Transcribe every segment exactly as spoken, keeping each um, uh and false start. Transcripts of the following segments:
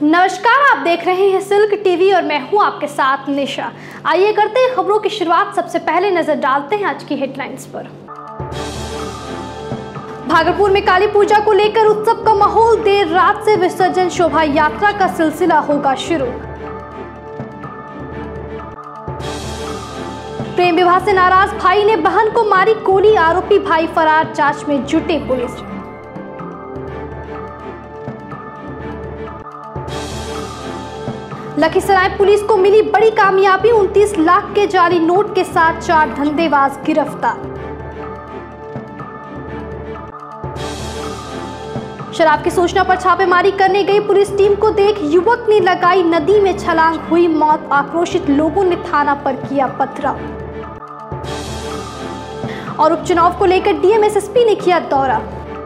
नमस्कार, आप देख रहे हैं सिल्क टीवी और मैं हूं आपके साथ निशा। आइए करते हैं खबरों की शुरुआत। सबसे पहले नजर डालते हैं आज की हेडलाइंस पर। भागलपुर में काली पूजा को लेकर उत्सव का माहौल। देर रात से विसर्जन शोभा यात्रा का सिलसिला होगा शुरू। प्रेम विवाह से नाराज भाई ने बहन को मारी गोली, आरोपी भाई फरार, जांच में जुटी पुलिस। लखीसराय पुलिस को मिली बड़ी कामयाबी, उनतीस लाख के जाली नोट के साथ चार धंधेबाज गिरफ्तार। शराब की सूचना पर छापेमारी करने गई पुलिस टीम को देख युवक ने लगाई नदी में छलांग, हुई मौत। आक्रोशित लोगों ने थाना पर किया पथराव। और उपचुनाव को लेकर डीएम एसएसपी ने किया दौरा।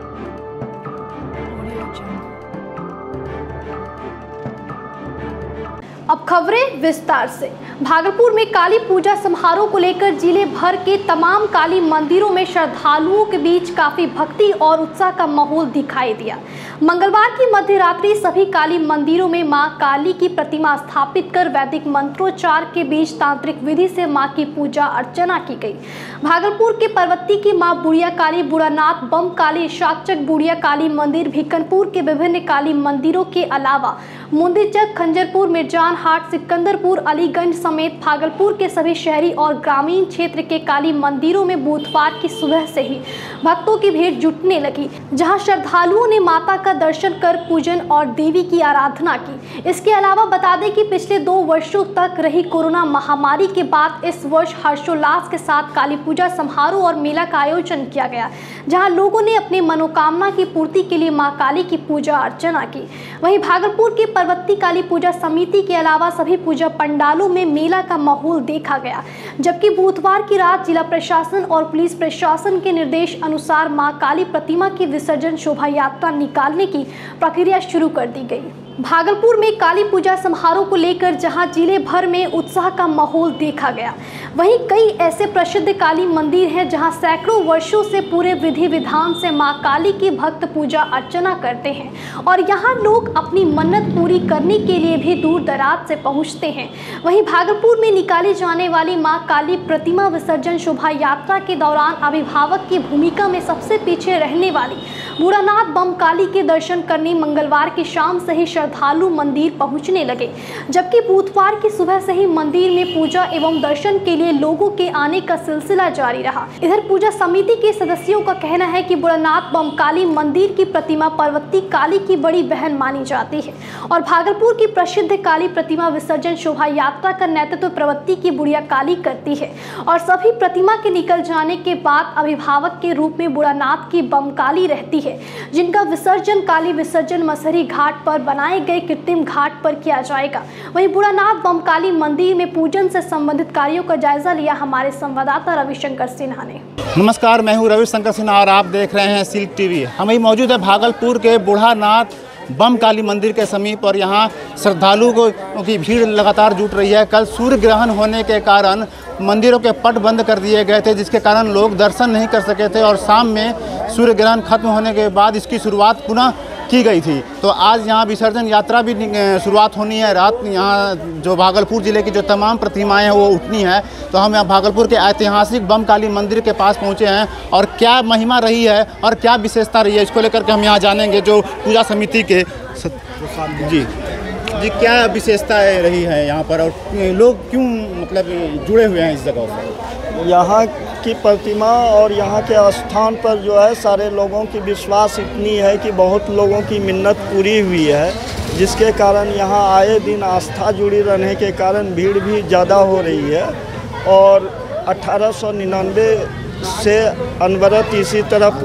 अब खबरें विस्तार से। भागलपुर में काली पूजा समारोह को लेकर जिले भर के तमाम काली मंदिरों में श्रद्धालुओं के बीच काफी भक्ति और उत्साह का माहौल दिखाई दिया। मंगलवार की मध्य रात्रि सभी काली मंदिरों में मां काली की प्रतिमा स्थापित कर वैदिक मंत्रोच्चार के बीच तांत्रिक विधि से मां की पूजा अर्चना की गई। भागलपुर के परवत्ती की मां बुढ़िया काली, बुढ़ानाथ बम काली, शाकचक बुढ़िया काली मंदिर, भिकनपुर के विभिन्न काली मंदिरों के अलावा मुंदीचक, खंजरपुर, मिर्जान हाट, सिकंदरपुर, अलीगंज समेत भागलपुर के सभी शहरी और ग्रामीण क्षेत्र के काली मंदिरों में बुधवार की सुबह से ही भक्तों की भीड़ जुटने लगी, जहां श्रद्धालुओं ने माता का दर्शन कर पूजन और देवी की आराधना की। इसके अलावा बता दें कि पिछले दो वर्षों तक रही कोरोना महामारी के बाद इस वर्ष हर्षोल्लास के साथ काली पूजा समारोह और मेला का आयोजन किया गया, जहां लोगों ने अपनी मनोकामना की पूर्ति के लिए मां काली की पूजा अर्चना की। वहीं भागलपुर के परवत्ती काली पूजा समिति के अलावा सभी पूजा पंडालों में मेला का माहौल देखा गया, जबकि बुधवार की रात जिला प्रशासन और पुलिस प्रशासन के निर्देश अनुसार मां काली प्रतिमा की विसर्जन शोभा यात्रा निकालने की प्रक्रिया शुरू कर दी गई। भागलपुर में काली पूजा समारोह को लेकर जहां जिले भर में उत्साह का माहौल देखा गया, वहीं कई ऐसे प्रसिद्ध काली मंदिर हैं जहां सैकड़ों वर्षों से पूरे विधि विधान से मां काली की भक्त पूजा अर्चना करते हैं और यहां लोग अपनी मन्नत पूरी करने के लिए भी दूर दराज से पहुंचते हैं। वहीं भागलपुर में निकाली जाने वाली मां काली प्रतिमा विसर्जन शोभा यात्रा के दौरान अभिभावक की भूमिका में सबसे पीछे रहने वाली बुढ़ानाथ बम काली के दर्शन करने मंगलवार की शाम से ही श्रद्धालु मंदिर पहुंचने लगे, जबकि बुधवार की सुबह से ही मंदिर में पूजा एवं दर्शन के लिए लोगों के आने का सिलसिला जारी रहा। इधर पूजा समिति के सदस्यों का कहना है कि बुढ़ानाथ बम काली मंदिर की प्रतिमा परवत्ती काली की बड़ी बहन मानी जाती है और भागलपुर की प्रसिद्ध काली प्रतिमा विसर्जन शोभा यात्रा का नेतृत्व परवत्ती की बुढ़िया काली करती है और सभी प्रतिमा के निकल जाने के बाद अभिभावक के रूप में बुढ़ानाथ की बम काली रहती है, जिनका विसर्जन काली विसर्जन मसहरी घाट पर बनाए गए कृत्रिम घाट पर किया जाएगा। वहीं बुढ़ानाथ बम काली मंदिर में पूजन से संबंधित कार्यों का जायजा लिया हमारे संवाददाता रविशंकर सिन्हा ने। नमस्कार, मैं हूं रविशंकर सिन्हा और आप देख रहे हैं सिल्क टीवी। हम ही मौजूद है भागलपुर के बुढ़ानाथ बम काली मंदिर के समीप और यहाँ श्रद्धालुओं की भीड़ लगातार जुट रही है। कल सूर्य ग्रहण होने के कारण मंदिरों के पट बंद कर दिए गए थे, जिसके कारण लोग दर्शन नहीं कर सके थे और शाम में सूर्य ग्रहण खत्म होने के बाद इसकी शुरुआत पुनः की गई थी। तो आज यहाँ विसर्जन यात्रा भी शुरुआत होनी है। रात यहाँ जो भागलपुर ज़िले की जो तमाम प्रतिमाएं हैं वो उठनी है। तो हम यहाँ भागलपुर के ऐतिहासिक बम काली मंदिर के पास पहुँचे हैं और क्या महिमा रही है और क्या विशेषता रही है, इसको लेकर के हम यहाँ जानेंगे जो पूजा समिति के जी जी क्या विशेषताएँ रही है यहाँ पर और लोग क्यों मतलब जुड़े हुए हैं इस जगह से। यहाँ की प्रतिमा और यहाँ के स्थान पर जो है सारे लोगों की विश्वास इतनी है कि बहुत लोगों की मिन्नत पूरी हुई है, जिसके कारण यहाँ आए दिन आस्था जुड़ी रहने के कारण भीड़ भी ज़्यादा हो रही है। और अठारह सौ निन्यानवे से अनवरत इसी तरह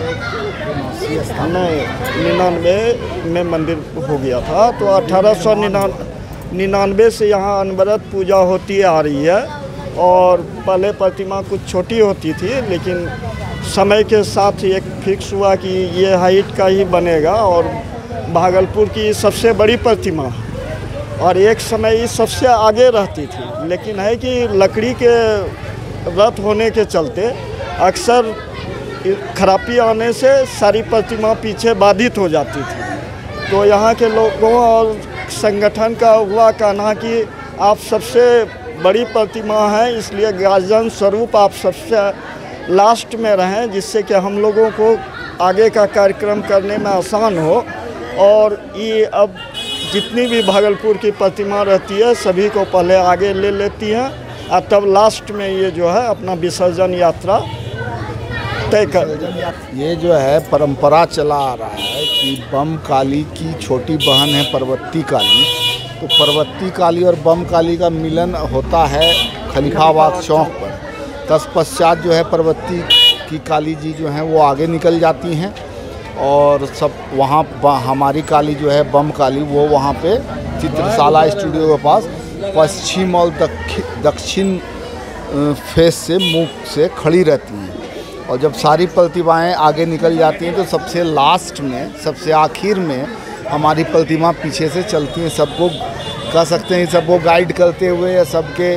निन्यानवे में मंदिर हो गया था, तो अठारह सौ निन्यानवे से यहाँ अनवरत पूजा होती आ रही है। और पहले प्रतिमा कुछ छोटी होती थी, लेकिन समय के साथ एक फिक्स हुआ कि ये हाइट का ही बनेगा और भागलपुर की सबसे बड़ी प्रतिमा और एक समय ये सबसे आगे रहती थी। लेकिन है कि लकड़ी के रथ होने के चलते अक्सर खराबी आने से सारी प्रतिमा पीछे बाधित हो जाती थी। तो यहाँ के लोगों और एक संगठन का हुआ कहना कि आप सबसे बड़ी प्रतिमा है, इसलिए गार्जियन स्वरूप आप सबसे लास्ट में रहें, जिससे कि हम लोगों को आगे का कार्यक्रम करने में आसान हो। और ये अब जितनी भी भागलपुर की प्रतिमा रहती है सभी को पहले आगे ले लेती हैं और तब लास्ट में ये जो है अपना विसर्जन यात्रा तय कर। ये जो है परंपरा चला आ रहा है कि बम काली की छोटी बहन है परवत्ती काली, तो परवत्ती काली और बम काली का मिलन होता है खलीफाबाद चौक पर। तत्पश्चात जो है परवत्ती की काली जी जो हैं वो आगे निकल जाती हैं और सब वहाँ हमारी काली जो है बम काली वो वहाँ पे चित्रशाला स्टूडियो के पास पश्चिम और दक्षिण फेस से मुख से खड़ी रहती हैं। और जब सारी प्रतिमाएं आगे निकल जाती हैं तो सबसे लास्ट में, सबसे आखिर में हमारी प्रतिमा पीछे से चलती हैं, सबको कह सकते हैं सबको गाइड करते हुए या सबके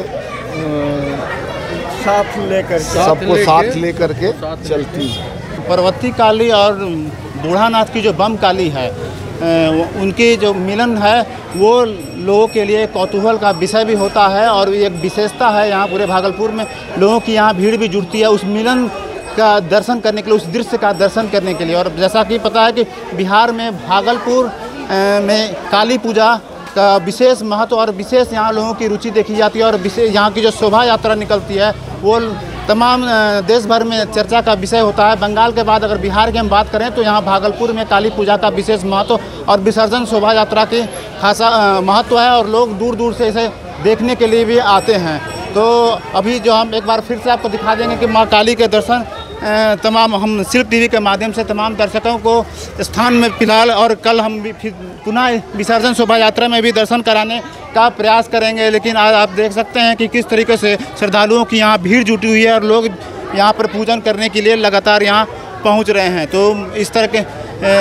साथ लेकर सबको साथ लेकर के चलती हैं। परवत्ती काली और बूढ़ानाथ की जो बम काली है उनकी जो मिलन है वो लोगों के लिए कौतूहल का विषय भी होता है और एक विशेषता है। यहाँ पूरे भागलपुर में लोगों की यहाँ भीड़ भी जुटती है उस मिलन का दर्शन करने के लिए, उस दृश्य का दर्शन करने के लिए। और जैसा कि पता है कि बिहार में भागलपुर में काली पूजा का विशेष महत्व और विशेष यहाँ लोगों की रुचि देखी जाती है और विशेष यहाँ की जो शोभा यात्रा निकलती है वो तमाम देश भर में चर्चा का विषय होता है। बंगाल के बाद अगर बिहार की हम बात करें तो यहाँ भागलपुर में काली पूजा का विशेष महत्व और विसर्जन शोभा यात्रा की खासा महत्व है और लोग दूर दूर से इसे देखने के लिए भी आते हैं। तो अभी जो हम एक बार फिर से आपको दिखा देंगे कि माँ काली के दर्शन तमाम हम सिल्क टीवी के माध्यम से तमाम दर्शकों को स्थान में फिलहाल और कल हम भी फिर पुनः विसर्जन शोभा यात्रा में भी दर्शन कराने का प्रयास करेंगे। लेकिन आज आप देख सकते हैं कि किस तरीके से श्रद्धालुओं की यहाँ भीड़ जुटी हुई है और लोग यहाँ पर पूजन करने के लिए लगातार यहाँ पहुँच रहे हैं। तो इस तरह के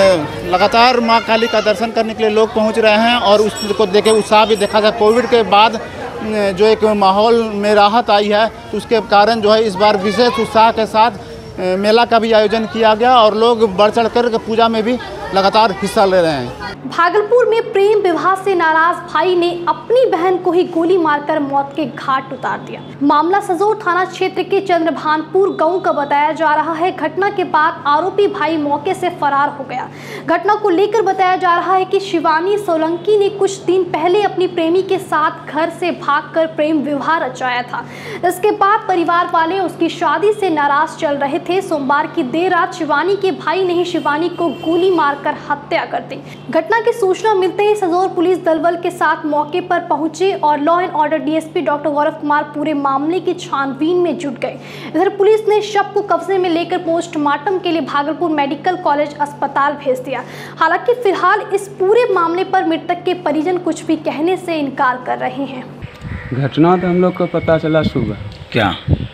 लगातार माँ काली का दर्शन करने के लिए लोग पहुँच रहे हैं और उसको देखे उत्साह भी देखा जाए। कोविड के बाद जो एक माहौल में राहत आई है तो उसके कारण जो है इस बार विशेष उत्साह के साथ मेला का भी आयोजन किया गया और लोग बढ़ चढ़ कर पूजा में भी लगातार हिस्सा ले रहे हैं। भागलपुर में प्रेम विवाह से नाराज भाई ने अपनी बहन को ही गोली मारकर मौत के घाट उतार दिया। मामला सजोर थाना क्षेत्र के चंद्रभानपुर गांव का बताया जा रहा है। घटना के बाद आरोपी भाई मौके से फरार हो गया। घटना को लेकर बताया जा रहा है कि शिवानी सोलंकी ने कुछ दिन पहले अपनी प्रेमी के साथ घर से भागकर प्रेम विवाह रचाया था। इसके बाद परिवार वाले उसकी शादी से नाराज चल रहे थे। सोमवार की देर रात शिवानी के भाई ने ही शिवानी को गोली मारकर हत्या कर दी। घटना की सूचना मिलते ही सजोर पुलिस दलबल के साथ मौके पर पहुंचे और law and order DSP doctor Gaurav Kumar पूरे मामले की छानबीन में जुट गए। इधर पुलिस ने शव को कब्जे में लेकर पोस्टमार्टम के लिए भागलपुर मेडिकल कॉलेज अस्पताल भेज दिया। हालांकि फिलहाल इस पूरे मामले पर मृतक के परिजन कुछ भी कहने से इनकार कर रहे हैं। घटना तो हम लोग को पता चला सुबह क्या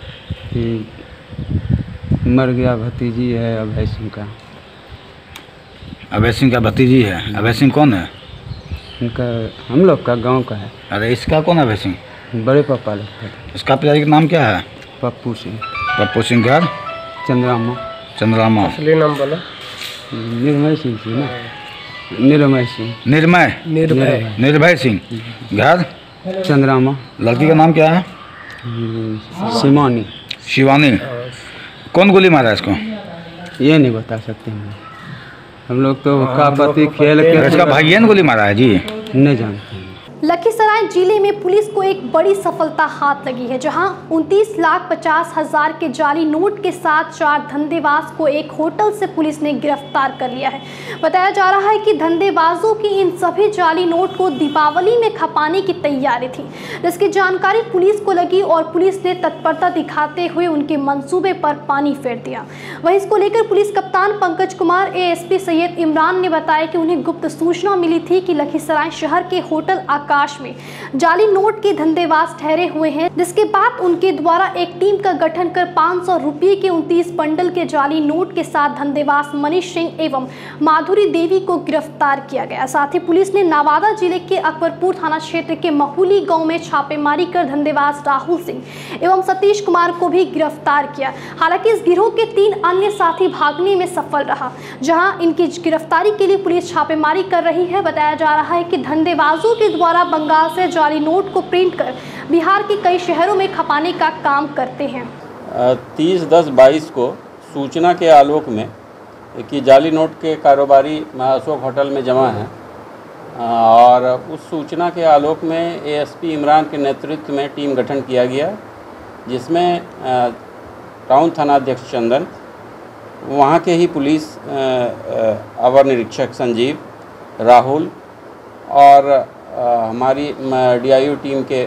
कि मर गया भतीजी है अभय सिंह का। अभय सिंह का भतीजी है। अभय सिंह कौन है? उनका हम लोग का गांव का है। अरे इसका कौन है अभय सिंह? बड़े पापा लगता था। इसका पिताजी का नाम क्या है? पप्पू सिंह। पप्पू सिंह घर चंद्रामा। चंद्रामा असली नाम बोलो। निर्मय सिंह थी ना। निर्मय सिंह। निर्मय निर्भय निर्भय सिंह घर चंद्रामा। लड़की का नाम क्या है? शिवानी। शिवानी। कौन गोली मारा है इसको? ये नहीं बता सकते हम हम लोग तो का पति खेल के। इसका भाई ने गोली मारा है जी? नहीं जानते। लखीसराय जिले में पुलिस को एक बड़ी सफलता हाथ लगी है, जहां उनतीस लाख पचास हजार के जाली नोट के साथ चार धंधेबाज को एक होटल से पुलिस ने गिरफ्तार कर लिया है। बताया जा रहा है कि धंधेबाजों की इन सभी जाली नोट को दीपावली में खपाने की तैयारी थी, जिसकी जानकारी पुलिस को लगी और पुलिस ने तत्परता दिखाते हुए उनके मंसूबे पर पानी फेर दिया। वहीं इसको लेकर पुलिस कप्तान पंकज कुमार एएसपी सैयद इमरान ने बताया कि उन्हें गुप्त सूचना मिली थी कि लखीसराय शहर के होटल आकाश में जाली नोट के धंधेबाज ठहरे हुए हैं, जिसके बाद उनके द्वारा एक टीम का गठन कर पाँच सौ रुपये के उनतीस बंडल के जाली नोट के साथ धंधेबाज मनीष सिंह एवं माधुरी देवी को गिरफ्तार किया गया। साथ ही पुलिस ने नवादा जिले के अकबरपुर थाना क्षेत्र के महुली गाँव में छापेमारी कर धंधेबाज राहुल सिंह एवं सतीश कुमार को भी गिरफ्तार किया। हालांकि इस गिरोह के तीन अन्य साथी भागने में सफल रहा। जहां इनकी गिरफ्तारी के लिए पुलिस छापेमारी कर रही है। बताया जा रहा है कि धंधेबाजों के द्वारा बंगाल से जाली नोट को प्रिंट कर बिहार के कई शहरों में खपाने का काम करते हैं। तीस दस बाईस को सूचना के आलोक में कि जाली नोट के कारोबारी अशोक होटल में जमा हैं और उस सूचना के आलोक में एएसपी इमरान के नेतृत्व में टीम गठन किया गया, जिसमें टाउन थानाध्यक्ष चंदन, वहाँ के ही पुलिस अवर निरीक्षक संजीव, राहुल और हमारी डीआईयू टीम के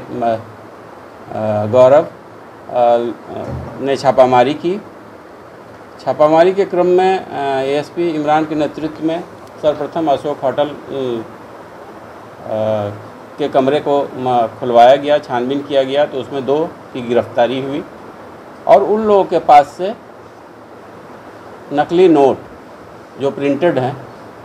गौरव ने छापामारी की। छापामारी के क्रम में एएसपी इमरान के नेतृत्व में सर्वप्रथम अशोक होटल के कमरे को खुलवाया गया, छानबीन किया गया, तो उसमें दो की गिरफ्तारी हुई और उन लोगों के पास से नकली नोट जो प्रिंटेड हैं,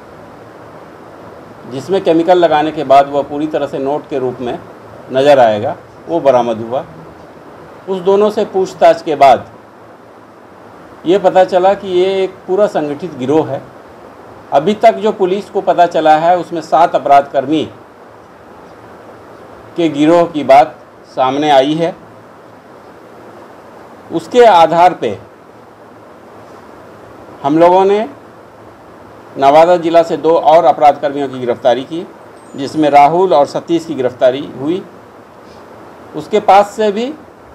जिसमें केमिकल लगाने के बाद वह पूरी तरह से नोट के रूप में नज़र आएगा, वो बरामद हुआ। उस दोनों से पूछताछ के बाद ये पता चला कि ये एक पूरा संगठित गिरोह है। अभी तक जो पुलिस को पता चला है उसमें सात अपराधकर्मी के गिरोह की बात सामने आई है। उसके आधार पे हम लोगों ने नवादा जिला से दो और अपराधकर्मियों की गिरफ्तारी की, जिसमें राहुल और सतीश की गिरफ्तारी हुई। उसके पास से भी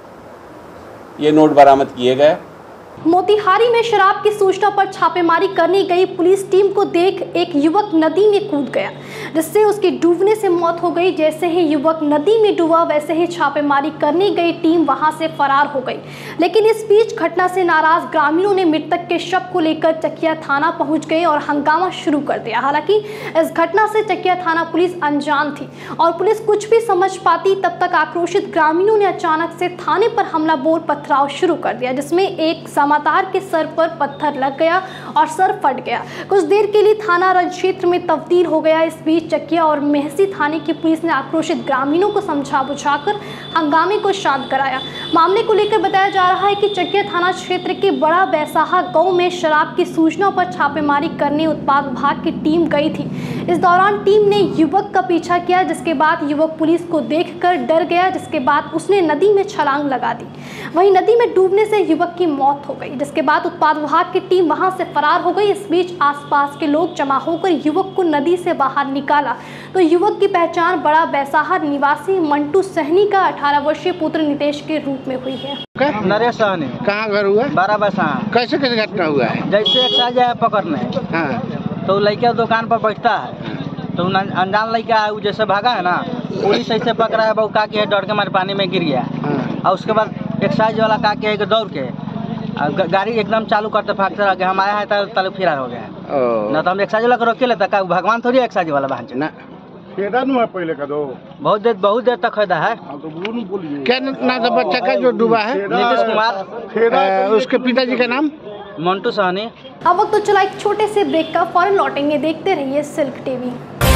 ये नोट बरामद किए गए। मोतिहारी में शराब की सूचना पर छापेमारी करने गई पुलिस टीम को देख एक युवक नदी में कूद गया, जिससे उसकी डूबने से मौत हो गई। जैसे ही युवक नदी में डूबा, वैसे ही छापेमारी करने गई टीम वहां से फरार हो गई। लेकिन इस बीच घटना से नाराज ग्रामीणों ने मृतक के शव को लेकर चकिया थाना पहुंच गए और हंगामा शुरू कर दिया। हालांकि इस घटना से चकिया थाना पुलिस अनजान थी और पुलिस कुछ भी समझ पाती तब तक आक्रोशित ग्रामीणों ने अचानक से थाने पर हमला बोल पथराव शुरू कर दिया, जिसमें एक समातार के सर पर पत्थर लग गया और सर फट गया। कुछ देर के लिए थाना रण क्षेत्र में तब्दील हो गया। इस बीच चकिया और मेहसी थाने की पुलिस ने आक्रोशित ग्रामीणों को समझा बुझाकर हंगामे को शांत कराया। मामले को लेकर बताया जा रहा है कि चकिया थाना क्षेत्र के बड़ा बैसाहा गांव में शराब की सूचना पर छापेमारी करने उत्पाद विभाग की टीम गई थी। इस दौरान टीम ने युवक का पीछा किया, जिसके बाद युवक पुलिस को देखकर डर गया, जिसके बाद उसने नदी में छलांग लगा दी। वहीं नदी में डूबने से युवक की मौत हो गई, जिसके बाद उत्पाद विभाग की टीम वहां से फरार हो गई। इस बीच आसपास के लोग जमा होकर युवक को नदी से बाहर निकाला तो युवक की पहचान बड़ा बैसाहा निवासी मंटू सहनी का अठारह वर्षीय पुत्र नितेश के रूप में हुई है। नरेश सहनी। कहाँ घर हुआ? बारह बैसाहा। कैसे कैसे घटना हुआ है? जैसे एक साथ जाए पकड़ने, हाँ। तो लड़का दुकान पर बैठता है, तो अनजान लड़का है, जैसे भागा है ना, पुलिस ऐसे पकड़ा है, बहु का के डर के मारे पानी में गिर गया। और उसके बाद एक्साइज वाला का के दौड़ के गाड़ी एकदम चालू करते भागते रह गए। हम आया है तो तले फिरार हो गया ना, तो हम एक्साइज वाला को रोके लेते का भगवान थोड़ी एक्साइज वाला बहन ना पहले का दो बहुत देर बहुत देर तक खरीदा है। क्या नाम था बच्चा का जो डूबा है? नीतीश कुमार। उसके पिताजी का नाम मंटू सहनी। अब वक्त तो चला एक छोटे से ब्रेक का, फौरन लौटेंगे। देखते रहिए सिल्क टीवी।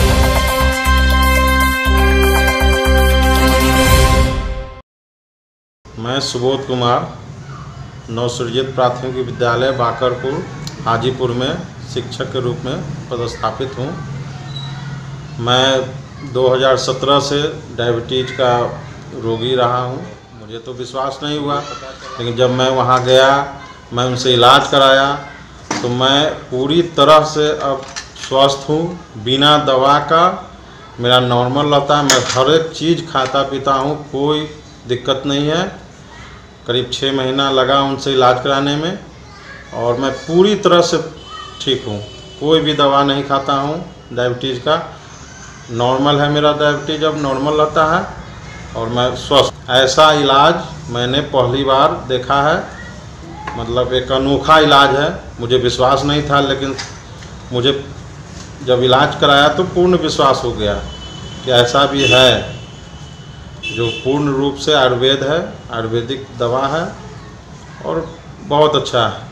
मैं सुबोध कुमार नवसृजित प्राथमिक विद्यालय बाकरपुर हाजीपुर में शिक्षक के रूप में पदस्थापित हूँ। मैं दो हज़ार सत्रह से डायबिटीज़ का रोगी रहा हूँ। मुझे तो विश्वास नहीं हुआ, लेकिन जब मैं वहाँ गया, मैं उनसे इलाज कराया, तो मैं पूरी तरह से अब स्वस्थ हूँ। बिना दवा का मेरा नॉर्मल रहता है। मैं हर एक चीज़ खाता पीता हूँ, कोई दिक्कत नहीं है। करीब छः महीना लगा उनसे इलाज कराने में और मैं पूरी तरह से ठीक हूँ। कोई भी दवा नहीं खाता हूँ। डायबिटीज़ का नॉर्मल है मेरा, डायबिटीज़ अब नॉर्मल रहता है और मैं स्वस्थ। ऐसा इलाज मैंने पहली बार देखा है, मतलब एक अनोखा इलाज है। मुझे विश्वास नहीं था, लेकिन मुझे जब इलाज कराया तो पूर्ण विश्वास हो गया कि ऐसा भी है। जो पूर्ण रूप से आयुर्वेद है, आयुर्वेदिक दवा है और बहुत अच्छा है।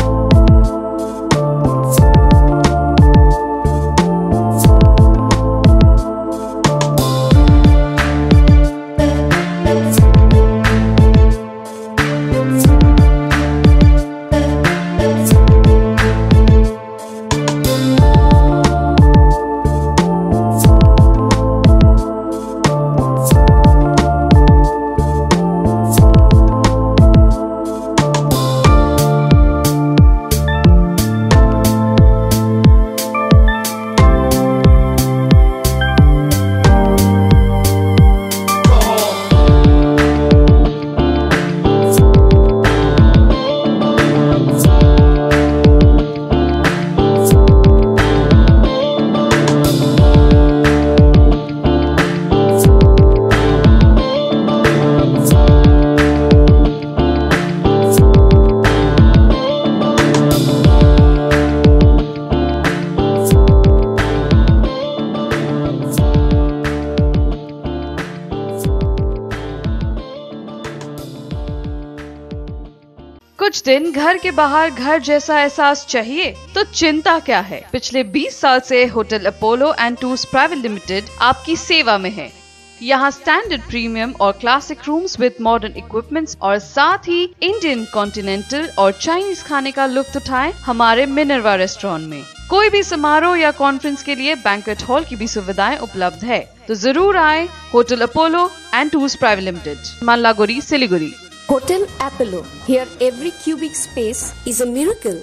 कुछ दिन घर के बाहर घर जैसा एहसास चाहिए तो चिंता क्या है। पिछले बीस साल से hotel Apollo and tours private limited आपकी सेवा में है। यहाँ स्टैंडर्ड, प्रीमियम और classic rooms with modern equipments और साथ ही इंडियन, कॉन्टिनेंटल और चाइनीज खाने का लुत्फ उठाएं हमारे मिनर्वा रेस्टोरेंट में। कोई भी समारोह या कॉन्फ्रेंस के लिए बैंक्वेट हॉल की भी सुविधाएं उपलब्ध है, तो जरूर आए hotel Apollo and tours private limited, Mallaguri, Siliguri. Hotel Apollo. Here every cubic space is a miracle.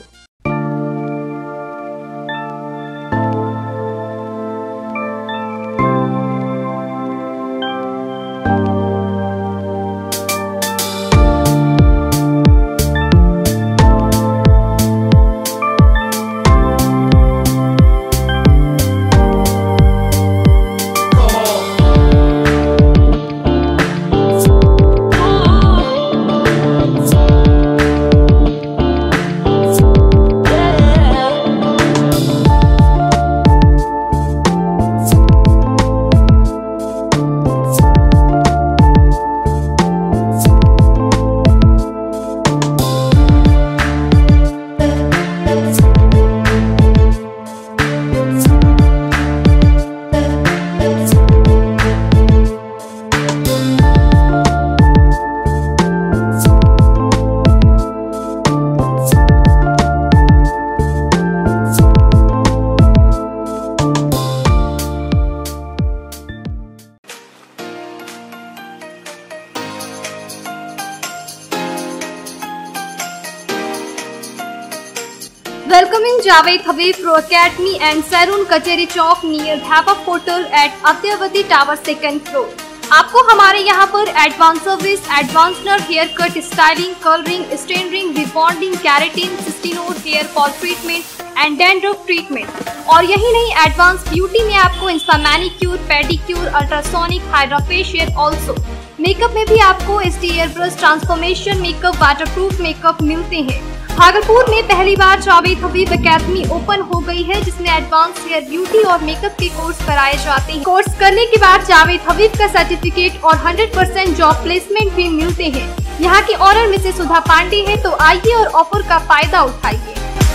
Welcoming Javed Habib Pro Academy and Saloon Kacheri Chowk near Bhapak Hotel at Adyavati Tower second floor. आपको हमारे यहाँ पर advance service, advance hair cut, styling, colouring, straightening, rebonding, keratin, सिस्टीनोर, hair fall treatment and dandruff treatment. और यही नहीं, advance beauty में आपको insta manicure, pedicure, ultrasonic, hydrofacial, also makeup में भी आपको S T air brush, transformation makeup, waterproof makeup मिलते हैं। भागलपुर में पहली बार जावेद हबीब एकेडमी ओपन हो गई है, जिसमें एडवांस हेयर ब्यूटी और मेकअप के कोर्स कराए जाते हैं। कोर्स करने के बाद जावेद हबीब का सर्टिफिकेट और हंड्रेड परसेंट जॉब प्लेसमेंट भी मिलते हैं। यहाँ की ऑनर मिसेस सुधा पांडे है, तो आइए और ऑफर का फायदा उठाइए।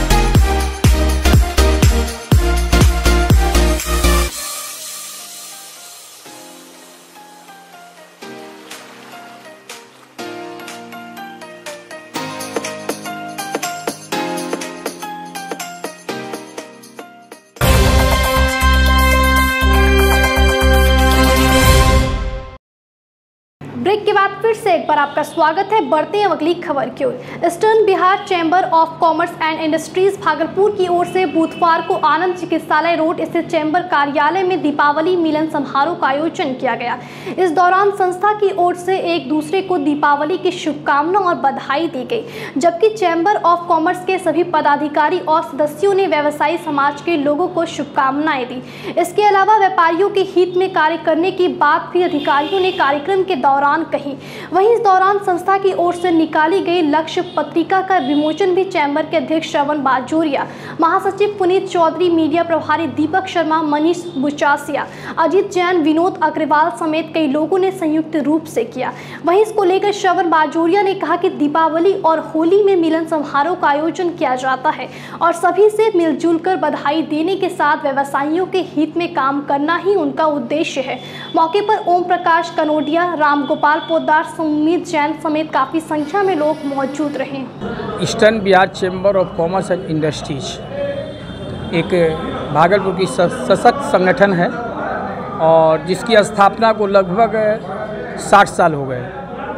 ब्रेक के बाद फिर से एक बार आपका स्वागत है। बढ़ते हैं अगली खबर की ओर। Eastern Bihar chamber of commerce and industries Bhagalpur की ओर से बुधवार को आनंद चिकित्सालय रोड स्थित चैम्बर कार्यालय में दीपावली मिलन समारोह का आयोजन किया गया। इस दौरान संस्था की ओर से एक दूसरे को दीपावली की शुभकामना और बधाई दी गई, जबकि चैम्बर ऑफ कॉमर्स के सभी पदाधिकारी और सदस्यों ने व्यवसायी समाज के लोगों को शुभकामनाएं दी। इसके अलावा व्यापारियों के हित में कार्य करने की बात भी अधिकारियों ने कार्यक्रम के दौरान कही। रही। वहीं इस दौरान संस्था की ओर से निकाली गई लक्ष्य पत्रिका का विमोचन भी चैम्बर के अध्यक्ष श्रवण बाजोरिया, महासचिव पुनीत चौधरी, मीडिया प्रभारी दीपक शर्मा, मनीष बुचासिया, अजीत जैन, विनोद अग्रवाल समेत कई लोगों ने संयुक्त रूप से किया। वहीं इसको लेकर श्रवण बाजोरिया ने कहा कि दीपावली और होली में मिलन समारोह का आयोजन किया जाता है और सभी से मिलजुल कर बधाई देने के साथ व्यवसायियों के हित में काम करना ही उनका उद्देश्य है। मौके पर ओम प्रकाश कनोडिया, राम गोपाल पोद्दार, सुमित जैन समेत काफी संख्या में लोग मौजूद रहे। Eastern Bihar chamber of commerce and industries एक भागलपुर की सशक्त संगठन है और जिसकी स्थापना को लगभग साठ साल हो गए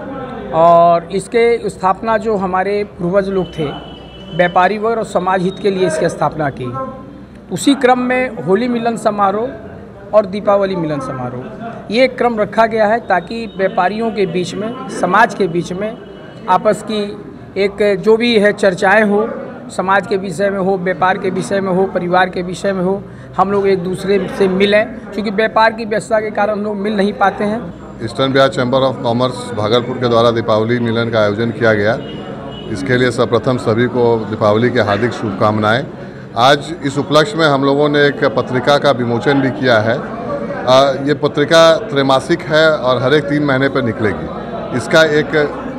और इसके स्थापना जो हमारे पूर्वज लोग थे व्यापारी वर्ग और समाज हित के लिए इसकी स्थापना की। उसी क्रम में होली मिलन समारोह और दीपावली मिलन समारोह ये क्रम रखा गया है ताकि व्यापारियों के बीच में, समाज के बीच में आपस की एक जो भी है चर्चाएं हो, समाज के विषय में हो, व्यापार के विषय में हो, परिवार के विषय में हो, हम लोग एक दूसरे से मिलें क्योंकि व्यापार की व्यस्तता के कारण हम लोग मिल नहीं पाते हैं। Eastern Bihar chamber of commerce Bhagalpur के द्वारा दीपावली मिलन का आयोजन किया गया। इसके लिए सर्वप्रथम सभी को दीपावली के हार्दिक शुभकामनाएं। आज इस उपलक्ष्य में हम लोगों ने एक पत्रिका का विमोचन भी किया है। आ, ये पत्रिका त्रैमासिक है और हर एक तीन महीने पर निकलेगी। इसका एक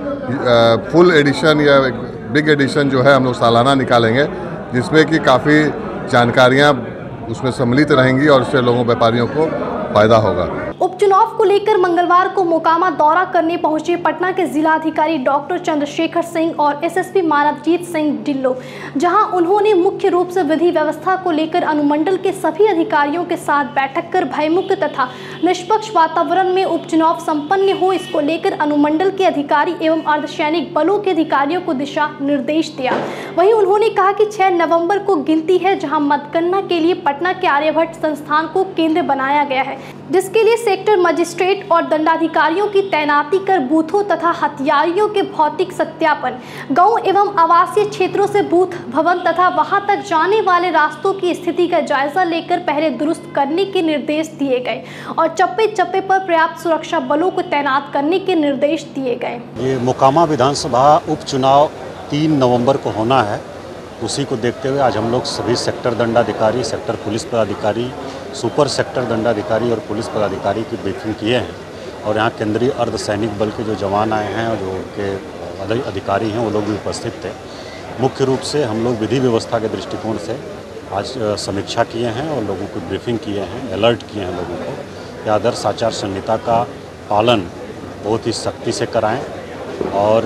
आ, फुल एडिशन या एक बिग एडिशन जो है हम लोग सालाना निकालेंगे, जिसमें कि काफ़ी जानकारियाँ उसमें सम्मिलित रहेंगी और इससे लोगों व्यापारियों को फायदा होगा। उपचुनाव को लेकर मंगलवार को मोकामा दौरा करने पहुंचे पटना के जिलाधिकारी डॉक्टर चंद्रशेखर सिंह और एसएसपी मानवजीत सिंह ढिल्लो, जहां उन्होंने मुख्य रूप से विधि व्यवस्था को लेकर अनुमंडल के सभी अधिकारियों के साथ बैठक कर भयमुक्त तथा निष्पक्ष वातावरण में उपचुनाव संपन्न हो, इसको लेकर अनुमंडल के अधिकारी एवं अर्धसैनिक बलों के अधिकारियों को दिशा निर्देश दिया। वहीं उन्होंने कहा कि छह नवम्बर को गिनती है, जहाँ मतगणना के लिए पटना के आर्यभट्ट संस्थान को केंद्र बनाया गया है, जिसके लिए सेक्टर मजिस्ट्रेट और दंडाधिकारियों की तैनाती कर बूथों तथा हथियारियों के भौतिक सत्यापन, गांव एवं आवासीय क्षेत्रों से बूथ भवन तथा वहां तक जाने वाले रास्तों की स्थिति का जायजा लेकर पहले दुरुस्त करने के निर्देश दिए गए और चप्पे चप्पे पर पर्याप्त सुरक्षा बलों को तैनात करने के निर्देश दिए गए। ये मोकामा विधानसभा उपचुनाव तीन नवंबर को होना है। उसी को देखते हुए आज हम लोग सभी सेक्टर दंडाधिकारी, सेक्टर पुलिस पदाधिकारी, सुपर सेक्टर दंडाधिकारी और पुलिस पदाधिकारी की ब्रीफिंग किए हैं और यहाँ केंद्रीय अर्धसैनिक बल के जो जवान आए हैं और जो के अधिकारी हैं वो लोग भी उपस्थित थे। मुख्य रूप से हम लोग विधि व्यवस्था के दृष्टिकोण से आज समीक्षा किए हैं और लोगों को ब्रीफिंग किए हैं, अलर्ट किए हैं लोगों को कि आदर्श आचार संहिता का पालन बहुत ही सख्ती से कराएं और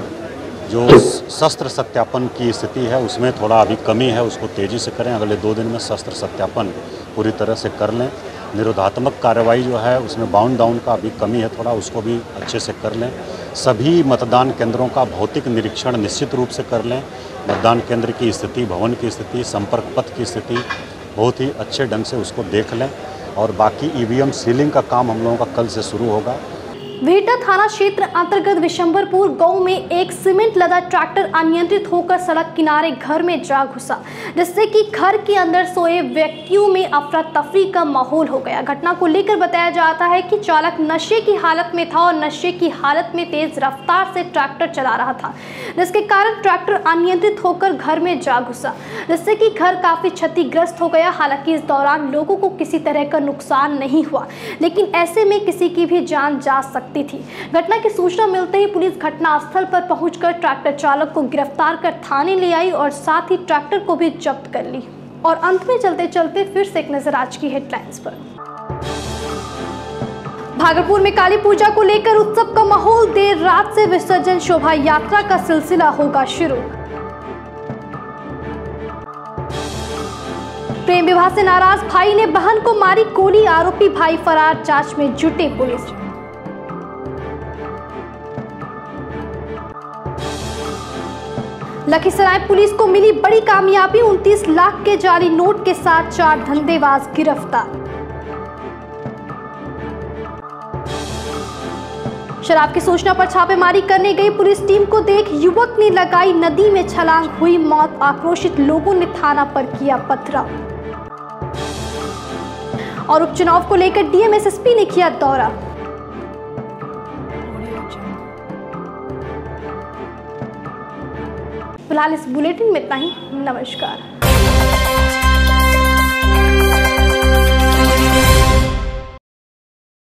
जो शस्त्र सत्यापन की स्थिति है उसमें थोड़ा अभी कमी है, उसको तेज़ी से करें। अगले दो दिन में शस्त्र सत्यापन पूरी तरह से कर लें। निरोधात्मक कार्रवाई जो है उसमें बाउंड डाउन का अभी कमी है थोड़ा, उसको भी अच्छे से कर लें। सभी मतदान केंद्रों का भौतिक निरीक्षण निश्चित रूप से कर लें। मतदान केंद्र की स्थिति, भवन की स्थिति, संपर्क पथ की स्थिति बहुत ही अच्छे ढंग से उसको देख लें और बाकी ईवीएम सीलिंग का काम हम लोगों का कल से शुरू होगा। वेटा थाना क्षेत्र अंतर्गत विशंभरपुर गांव में एक सीमेंट लदा ट्रैक्टर अनियंत्रित होकर सड़क किनारे घर में जा घुसा, जिससे कि घर के अंदर सोए व्यक्तियों में अफरा तफरी का माहौल हो गया। घटना को लेकर बताया जाता है कि चालक नशे की हालत में था और नशे की हालत में तेज रफ्तार से ट्रैक्टर चला रहा था, जिसके कारण ट्रैक्टर अनियंत्रित होकर घर में जा घुसा, जिससे कि घर काफी क्षतिग्रस्त हो गया। हालांकि इस दौरान लोगों को किसी तरह का नुकसान नहीं हुआ, लेकिन ऐसे में किसी की भी जान जा सकती थी। घटना की सूचना मिलते ही पुलिस घटनास्थल पर पहुंचकर ट्रैक्टर चालक को गिरफ्तार कर थाने ले आई और साथ ही ट्रैक्टर को भी जब्त कर ली। और अंत में चलते चलते फिर से एक नजर आज की हेडलाइंस पर। भागलपुर में काली पूजा को लेकर उत्सव का माहौल, देर रात से विसर्जन शोभा यात्रा का सिलसिला होगा शुरू। प्रेम विवाह से नाराज भाई ने बहन को मारी गोली, आरोपी भाई फरार, जांच में जुटे पुलिस। लखीसराय पुलिस को मिली बड़ी कामयाबी, उनतीस लाख के जाली नोट के साथ चार धंधेबाज गिरफ्तार। शराब की सूचना पर छापेमारी करने गई पुलिस टीम को देख युवक ने लगाई नदी में छलांग, हुई मौत, आक्रोशित लोगों ने थाना पर किया पथराव। और उपचुनाव को लेकर डीएम एसएसपी ने किया दौरा। फिलहाल इस बुलेटिन में इतना ही। नमस्कार।